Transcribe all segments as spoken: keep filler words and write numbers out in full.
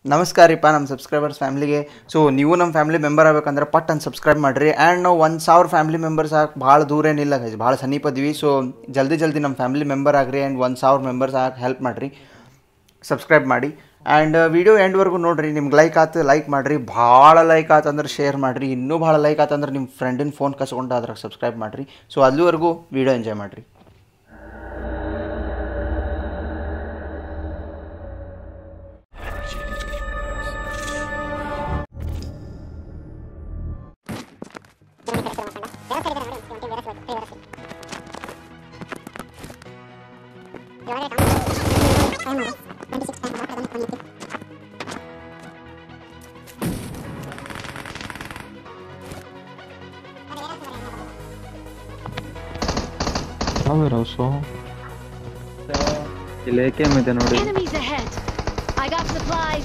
ನಮಸ್ಕಾರ ರೀ ನಮ್ಮ ಸಬ್ಸ್ಕ್ರೈಬರ್ಸ್ ಫ್ಯಾಮಿಲಿಗೆ. ಸೊ ನೀವು ನಮ್ಮ ಫ್ಯಾಮಿಲಿ ಮೆಂಬರ್ ಆಗಬೇಕಂದ್ರೆ ಪಟ್ ಅಂತ ಸಬ್ಸ್ಕ್ರೈಬ್ ಮಾಡಿರಿ. ಆ್ಯಂಡ್ ನಾವು ಒಂದು ಸಾವಿರ ಫ್ಯಾಮಿಲಿ ಮೆಂಬರ್ಸ್ ಆಗಿ ಭಾಳ ದೂರ ಏನಿಲ್ಲ ಗೈಸ್, ಭಾಳ ಸಮೀಪದ್ವಿ. ಸೊ ಜಲ್ದಿ ಜಲ್ದಿ ನಮ್ಮ ಫ್ಯಾಮಿಲಿ ಮೆಂಬರ್ ಆಗ್ರಿ ಆ್ಯಂಡ್ ಒಂದು ಸಾವಿರ ಮೆಂಬರ್ಸ್ ಆಗಿ ಹೆಲ್ಪ್ ಮಾಡಿರಿ, ಸಬ್ಸ್ಕ್ರೈಬ್ ಮಾಡಿ. ಆ್ಯಂಡ್ ವಿಡಿಯೋ ಎಂಡ್ವರೆಗೂ ನೋಡಿರಿ. ನಿಮ್ಗೆ ಲೈಕ್ ಆಯ್ತು ಲೈಕ್ ಮಾಡಿರಿ, ಭಾಳ ಲೈಕ್ ಆತಂದ್ರೆ ಶೇರ್ ಮಾಡಿರಿ, ಇನ್ನೂ ಭಾಳ ಲೈಕ್ ಆತಂದ್ರೆ ನಿಮ್ಮ ಫ್ರೆಂಡಿನ ಫೋನ್ ಕಸ್ಕೊಂಡು ಅದ್ರಾಗ ಸಬ್ಸ್ಕ್ರೈಬ್ ಮಾಡಿರಿ. ಸೊ ಅಲ್ಲಿವರೆಗೂ ವಿಡಿಯೋ ಎಂಜಾಯ್ ಮಾಡಿರಿ. ಇಲ್ಲೇಕೆ ಇದೆ ನೋಡಿ. Enemies ahead. I got supplies.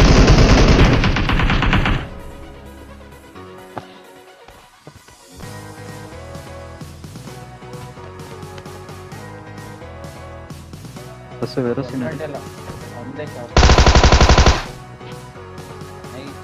ಬಸ್ ವೆರಸಿನ ಒಂದೇ ಶಾಟ್ ನೈಸ್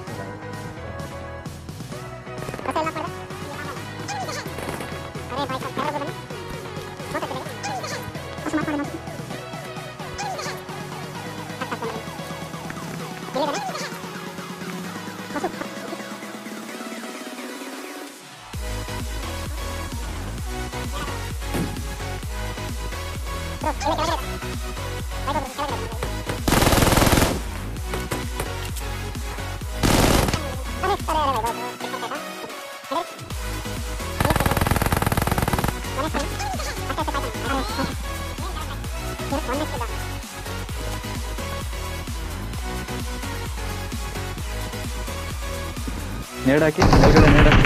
ನೇಡಾಕಿ ಮೇಲ್ಗಡೆ ನೇಡಾಕಿ.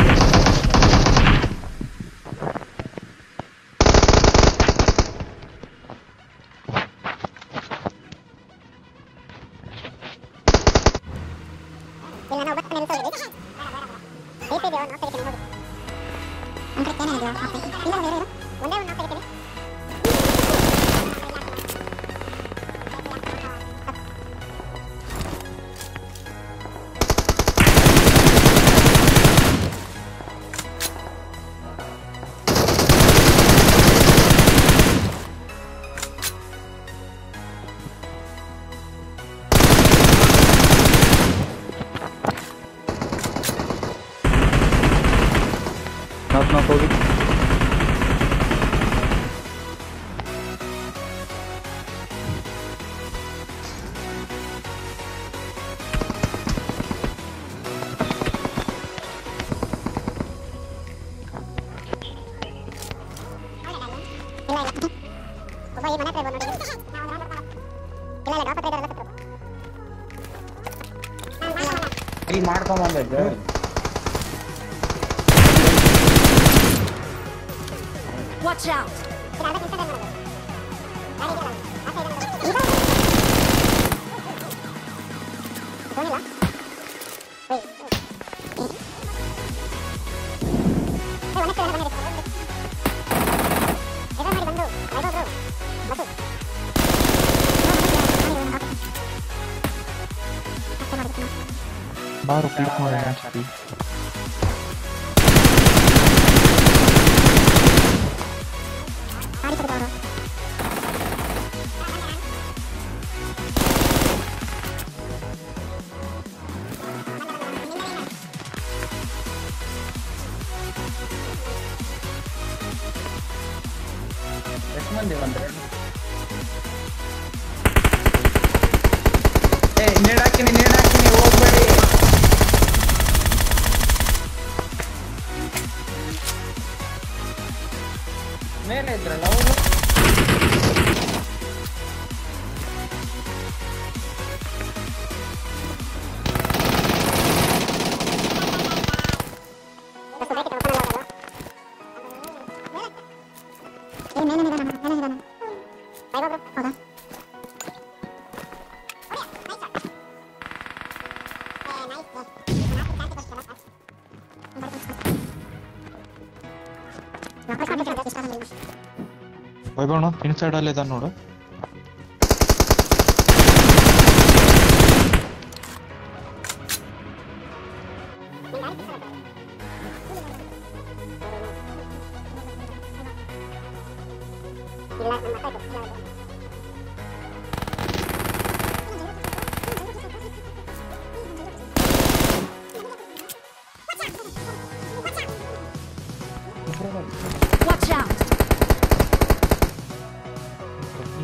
ನಾಕ್ ನಾಕ್ ಹೋಗಿ ಮಾಡ್ಕೊಂಬಂದ. Watch out. ಬಾರು ಕ್ಲಿಕ್ ಮಾಡಿ ಅನ್ಸ್ತಿ. ಎಷ್ಟು ಮಂದಿ ಬಂದ್ರೆ ಏ ನೇಡಾಕಿನಿ ನೇಡಾಕಿನಿ ಹೋಗ್ಬೇಡಿ. ಮೇಲೆ ಇದ್ರಲ್ಲ ಅವರು. ವೈಭವಣ್ಣ ಇನ್ಸೈಡ್ ಅಲ್ಲಿ ಇದ ನೋಡು.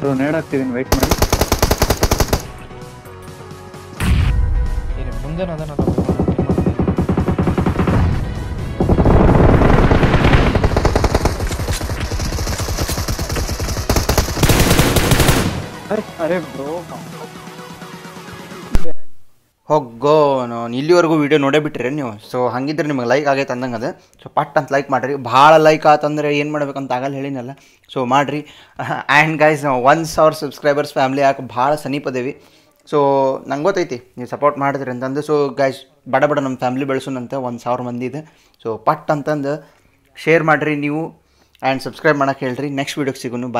ಬ್ರೋ ನೇಡ್ ಹಾಕ್ತಿದ್ದೀನಿ ವೆಯ್ಟ್ ಮಾಡಿ. ಮುಂದೆ ಅದನ್ನ ಅರೆ ಬ್ರೋ ಹೋಗೋ ನಾನು ಇಲ್ಲಿವರೆಗೂ ವೀಡಿಯೋ ನೋಡೇ ಬಿಟ್ಟಿರಿ ನೀವು. ಸೊ ಹಂಗಿದ್ರೆ ನಿಮಗೆ ಲೈಕ್ ಆಗೈತೆ ಅಂದಂಗೆ ಅದು. ಸೊ ಪಟ್ ಅಂತ ಲೈಕ್ ಮಾಡಿರಿ. ಭಾಳ ಲೈಕ್ ಆತಂದ್ರೆ ಏನು ಮಾಡ್ಬೇಕಂತ ಆಗಲ್ಲ ಹೇಳಿನಲ್ಲ. ಸೊ ಮಾಡಿರಿ. ಆ್ಯಂಡ್ ಗೈಸ್ ನಾವು ಒನ್ ಸಾವಿರ ಸಬ್ಸ್ಕ್ರೈಬರ್ಸ್ ಫ್ಯಾಮ್ಲಿ ಯಾಕೆ ಭಾಳ ಸಮೀಪದೇವಿ. ಸೊ ನಂಗೆ ಗೊತ್ತೈತಿ ನೀವು ಸಪೋರ್ಟ್ ಮಾಡಿದ್ರಿ ಅಂತಂದು. ಸೊ ಗೈಸ್ ಬಡ ಬಡ ನಮ್ಮ ಫ್ಯಾಮ್ಲಿ ಬೆಳೆಸೋಣಂತೆ ಒಂದು ಸಾವಿರ ಮಂದಿ ಇದೆ. ಸೊ ಪಟ್ ಅಂತಂದು ಶೇರ್ ಮಾಡಿರಿ ನೀವು ಆ್ಯಂಡ್ ಸಬ್ಸ್ಕ್ರೈಬ್ ಮಾಡೋಕೆ ಹೇಳ್ರಿ. ನೆಕ್ಸ್ಟ್ ವೀಡಿಯೋಗೆ ಸಿಗೋನು.